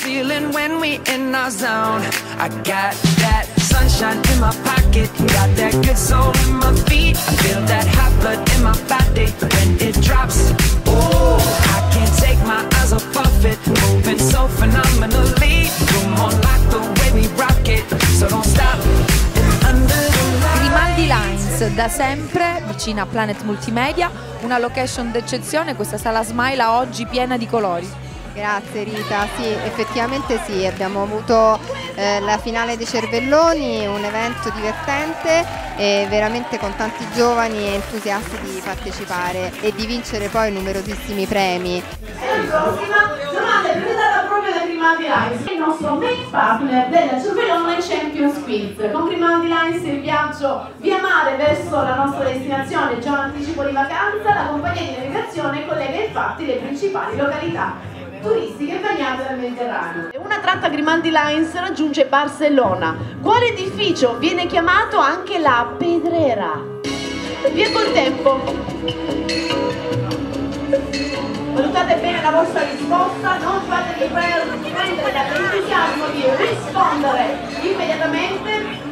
feeling when we in our zone. I got that sunshine in my pocket, got that good soul in my feet. I feel that hot blood in my body when it drops. Oh, I can't take my eyes off of it, moving so phenomenally. Come on, like the way we rock it, so don't stop. Grimaldi Lines, da sempre vicina a Planet Multimedia, una location d'eccezione, questa sala Smile oggi piena di colori. Grazie Rita, sì, effettivamente sì, abbiamo avuto la finale dei Cervelloni, un evento divertente e veramente con tanti giovani e entusiasti di partecipare e di vincere poi numerosissimi premi. E la prossima giornata è presentata proprio da Grimaldi Lines, il nostro main partner della Cervellone Champions Quiz. Con Grimaldi Lines il viaggio via mare verso la nostra destinazione già in anticipo di vacanza, la compagnia di navigazione collega infatti le principali località turistiche bagnate dal Mediterraneo. Una tratta Grimaldi Lines raggiunge Barcellona. Quale edificio viene chiamato anche la Pedrera? Via col tempo. Valutate bene la vostra risposta, non fatevi prendere dall'entusiasmo di rispondere immediatamente.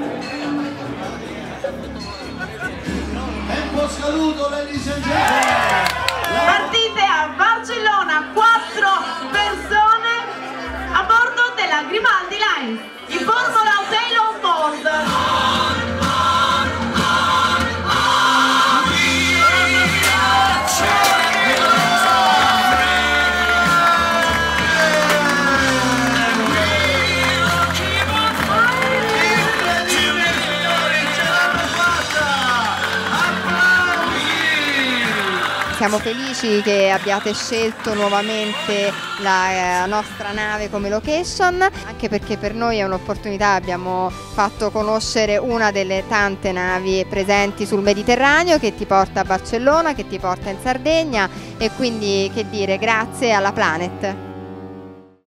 Tempo scaduto, ladies and gentlemen. Partite a Barcellona, 4 persone a bordo della Grimaldi Lines. Informo l'hotel on board. Siamo felici che abbiate scelto nuovamente la nostra nave come location, anche perché per noi è un'opportunità, abbiamo fatto conoscere una delle tante navi presenti sul Mediterraneo che ti porta a Barcellona, che ti porta in Sardegna e quindi che dire, grazie alla Planet.